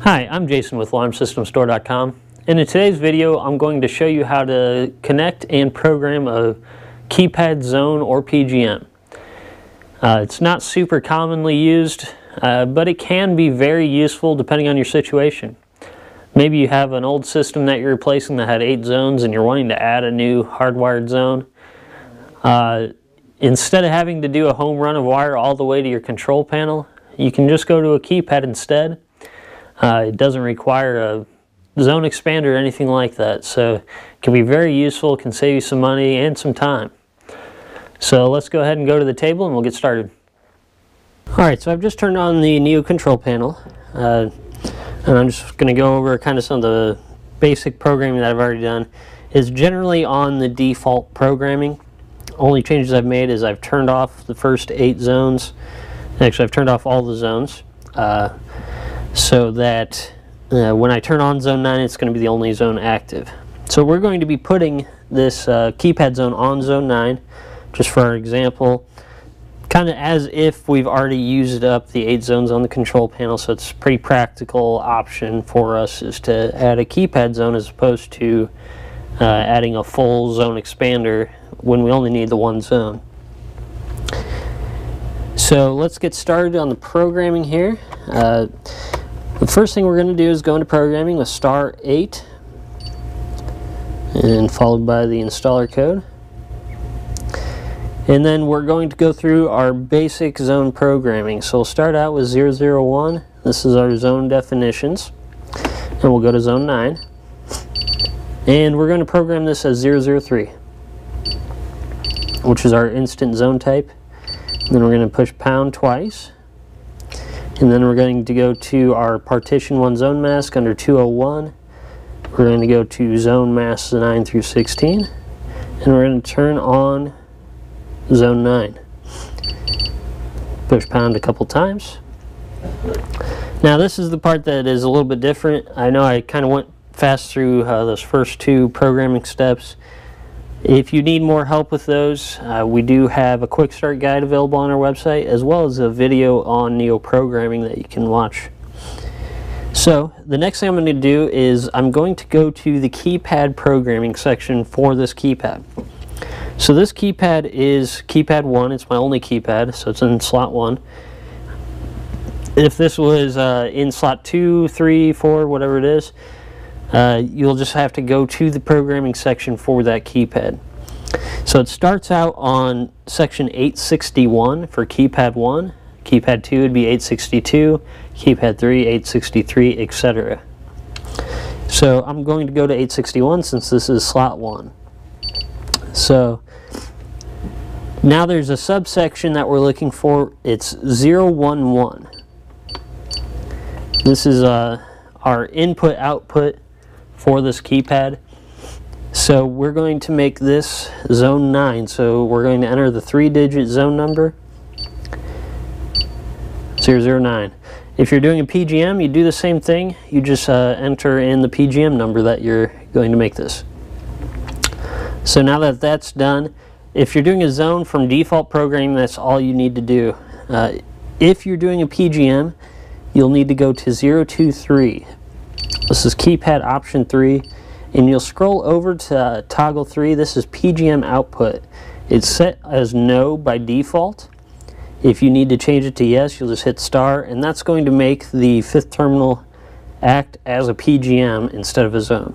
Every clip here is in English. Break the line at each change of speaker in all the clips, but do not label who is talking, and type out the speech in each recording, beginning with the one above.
Hi, I'm Jason with alarmsystemstore.com, and in today's video I'm going to show you how to connect and program a keypad zone or PGM. It's not super commonly used, but it can be very useful depending on your situation. Maybe you have an old system that you're replacing that had 8 zones and you're wanting to add a new hardwired zone. Instead of having to do a home run of wire all the way to your control panel, you can just go to a keypad instead. It doesn't require a zone expander or anything like that, so it can be very useful, can save you some money and some time. So let's go ahead and go to the table and we'll get started. Alright, so I've just turned on the NEO control panel, and I'm just going to go over kind of some of the basic programming that I've already done. It's generally on the default programming. Only changes I've made is I've turned off the first 8 zones. Actually, I've turned off all the zones. So that when I turn on zone 9, it's going to be the only zone active. So we're going to be putting this keypad zone on zone 9, just for our example, kind of as if we've already used up the 8 zones on the control panel. So it's a pretty practical option for us is to add a keypad zone as opposed to adding a full zone expander when we only need the one zone. So let's get started on the programming here. The first thing we're going to do is go into programming with *8 and followed by the installer code. And then we're going to go through our basic zone programming. So we'll start out with 001. This is our zone definitions. And we'll go to zone 9. And we're going to program this as 003, which is our instant zone type. And then we're going to push pound twice. And then we're going to go to our partition 1 zone mask under 201. We're going to go to zone masks 9 through 16. And we're going to turn on zone 9. Push pound a couple times. Now this is the part that is a little bit different. I know I kind of went fast through those first 2 programming steps. If you need more help with those, we do have a quick start guide available on our website, as well as a video on NEO programming that you can watch. So the next thing I'm going to do is I'm going to go to the keypad programming section for this keypad. So this keypad is keypad 1. It's my only keypad, so it's in slot 1. If this was in slot 2, 3, 4, whatever it is, you'll just have to go to the programming section for that keypad. So it starts out on section 861 for keypad 1, keypad 2 would be 862, keypad 3, 863, etc. So I'm going to go to 861 since this is slot 1. So now there's a subsection that we're looking for. It's 011. This is our input-output for this keypad. So we're going to make this zone 9. So we're going to enter the 3-digit zone number 009. If you're doing a PGM, you do the same thing. You just enter in the PGM number that you're going to make this. So now that that's done, if you're doing a zone from default programming, that's all you need to do. If you're doing a PGM, you'll need to go to 023. This is keypad option 3, and you'll scroll over to toggle 3. This is PGM output. It's set as no by default. If you need to change it to yes, you'll just hit star, and that's going to make the 5th terminal act as a PGM instead of a zone.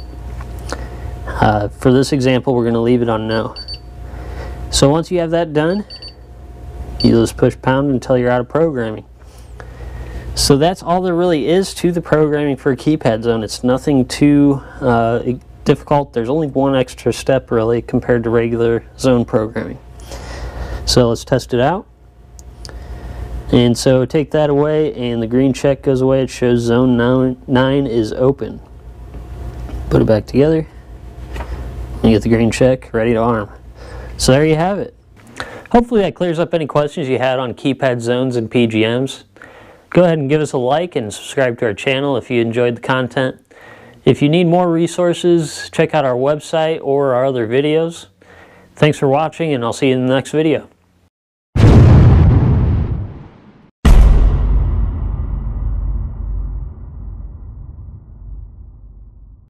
For this example, we're going to leave it on no. So once you have that done, you just push pound until you're out of programming. So that's all there really is to the programming for a keypad zone. It's nothing too difficult. There's only one extra step really compared to regular zone programming. So let's test it out. And so take that away and the green check goes away. It shows zone 9 is open. Put it back together. You get the green check, ready to arm. So there you have it. Hopefully that clears up any questions you had on keypad zones and PGMs. Go ahead and give us a like and subscribe to our channel if you enjoyed the content. If you need more resources, check out our website or our other videos. Thanks for watching, and I'll see you in the next video.